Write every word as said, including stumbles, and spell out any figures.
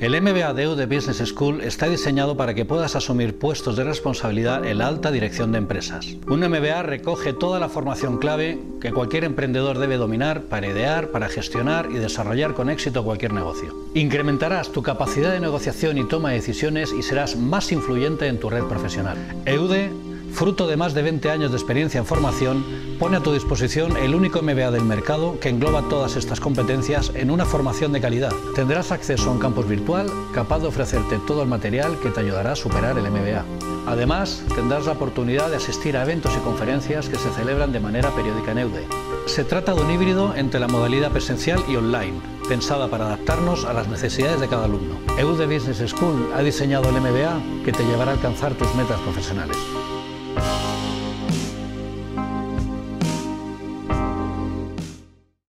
El M B A de E U D E Business School está diseñado para que puedas asumir puestos de responsabilidad en la alta dirección de empresas. Un M B A recoge toda la formación clave que cualquier emprendedor debe dominar para idear, para gestionar y desarrollar con éxito cualquier negocio. Incrementarás tu capacidad de negociación y toma de decisiones y serás más influyente en tu red profesional. E U D E, fruto de más de veinte años de experiencia en formación, pone a tu disposición el único M B A del mercado que engloba todas estas competencias en una formación de calidad. Tendrás acceso a un campus virtual capaz de ofrecerte todo el material que te ayudará a superar el M B A. Además, tendrás la oportunidad de asistir a eventos y conferencias que se celebran de manera periódica en E U D E. Se trata de un híbrido entre la modalidad presencial y online, pensada para adaptarnos a las necesidades de cada alumno. E U D E Business School ha diseñado el M B A que te llevará a alcanzar tus metas profesionales.